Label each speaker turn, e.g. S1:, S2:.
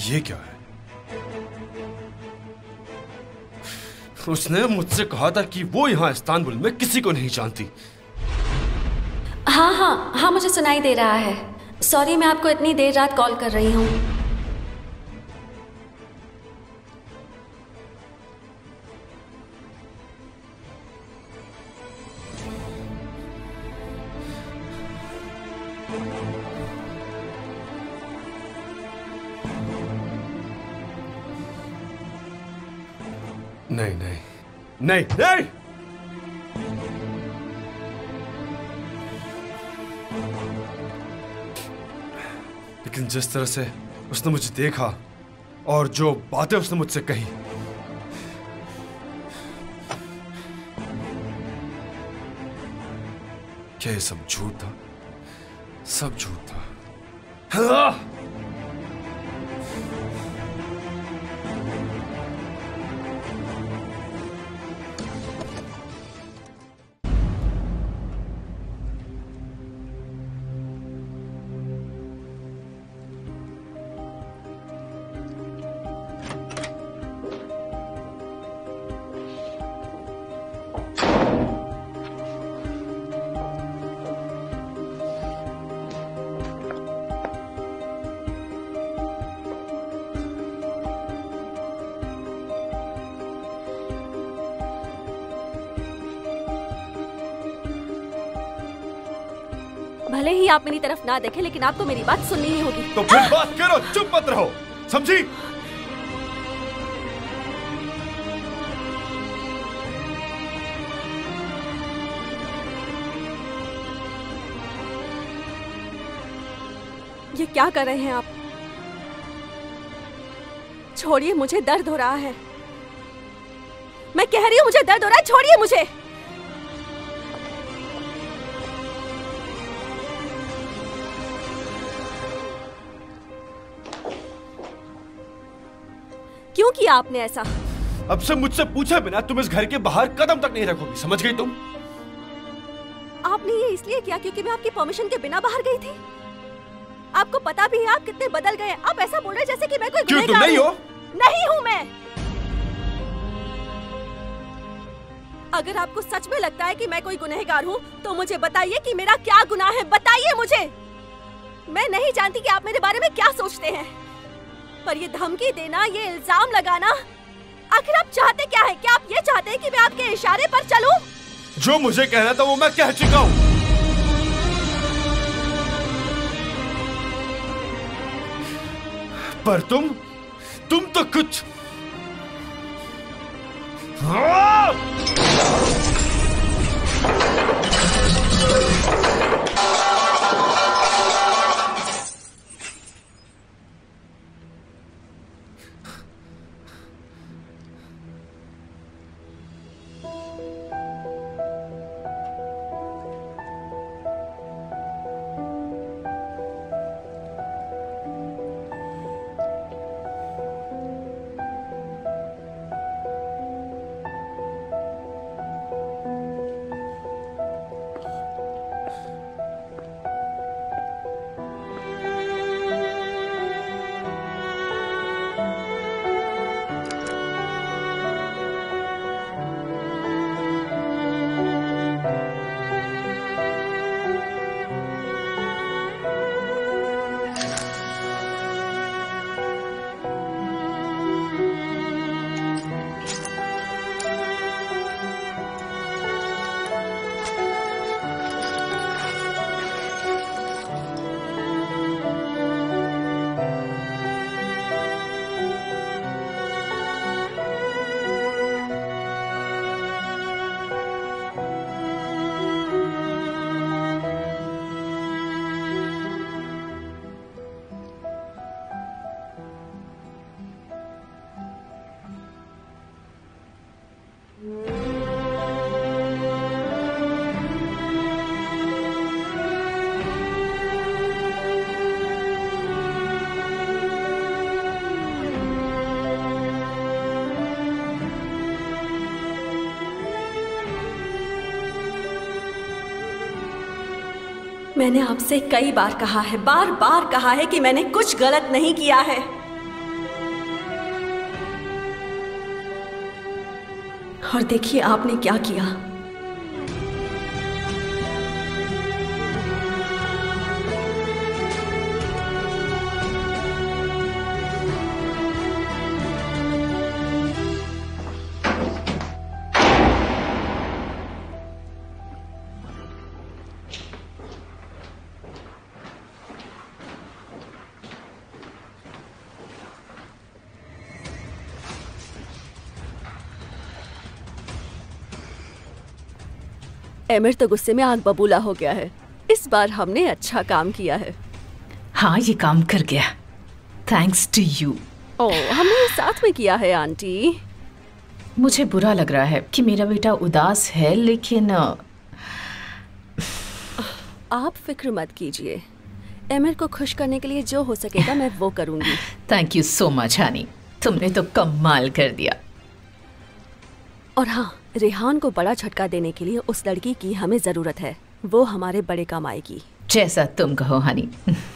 S1: ये क्या है? उसने मुझसे कहा था कि वो यहाँ इस्तांबुल में किसी को नहीं जानती।
S2: हाँ हाँ हाँ, मुझे सुनाई दे रहा है। सॉरी, मैं आपको इतनी देर रात कॉल कर रही हूँ।
S1: नहीं नहीं नहीं नहीं, लेकिन जिस तरह से उसने मुझे देखा और जो बातें उसने मुझसे कही, क्या ये सब झूठ था? सब झूठ था। हाँ!
S2: भले ही आप मेरी तरफ ना देखें, लेकिन आपको मेरी बात सुननी ही होगी।
S1: तो फिर बात करो, चुप मत रहो, समझी?
S2: ये क्या कर रहे हैं आप? छोड़िए, मुझे दर्द हो रहा है। मैं कह रही हूँ मुझे दर्द हो रहा है, छोड़िए मुझे। क्यों किया आपने ऐसा?
S1: अब से मुझसे पूछे बिना तुम इस घर के बाहर कदम तक नहीं रखोगी, समझ गई तुम?
S2: आपने ये इसलिए किया क्योंकि मैं आपकी परमिशन के बिना बाहर गई थी? आपको पता भी है आप कितने बदल गए। आप ऐसा बोल रहे जैसे कि मैं कोई
S1: क्यों तुम नहीं हो?
S2: नहीं हूँ मैं। अगर आपको सच में लगता है कि मैं कोई गुनहगार हूँ तो मुझे बताइए कि मेरा क्या गुनाह है, बताइए मुझे। मैं नहीं जानती कि आप मेरे बारे में क्या सोचते हैं, पर ये धमकी देना, ये इल्जाम लगाना, आखिर आप चाहते क्या है? क्या आप ये चाहते हैं कि मैं आपके इशारे पर चलूं?
S1: जो मुझे कहना था वो मैं कह चुका हूँ। पर तुम तो कुछ
S2: मैंने आपसे कई बार कहा है, बार बार कहा है कि मैंने कुछ गलत नहीं किया है। और देखिए आपने क्या किया। एमिर तो गुस्से में आग बबूला हो गया है। इस बार हमने अच्छा काम किया है।
S3: हाँ, ये काम कर गया, थैंक्स टू यू।
S2: ओह, हमने ये साथ में किया है आंटी।
S3: मुझे बुरा लग रहा है कि मेरा बेटा उदास है, लेकिन
S2: आप फिक्र मत कीजिए। एमिर को खुश करने के लिए जो हो सकेगा मैं वो करूंगी।
S3: Thank you so much honey, तुमने तो कमाल कर दिया।
S2: और हाँ, रेहान को बड़ा झटका देने के लिए उस लड़की की हमें जरूरत है। वो हमारे बड़े काम आएगी।
S3: जैसा तुम कहो हनी।